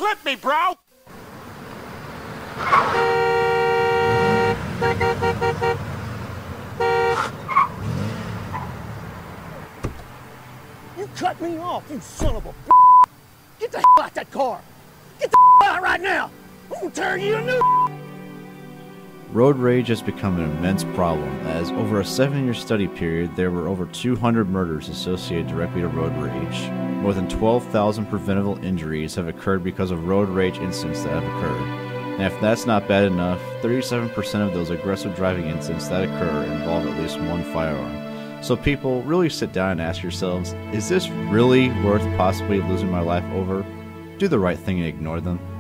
clip me, bro! You cut me off, you son of a b****. Get the hell out that car! Get the hell out right now! I'm gonna tear you a new. Road rage has become an immense problem, as over a 7-year study period, there were over 200 murders associated directly to road rage. More than 12,000 preventable injuries have occurred because of road rage incidents that have occurred. And if that's not bad enough, 37% of those aggressive driving incidents that occur involve at least one firearm. So people, really sit down and ask yourselves, is this really worth possibly losing my life over? Do the right thing and ignore them.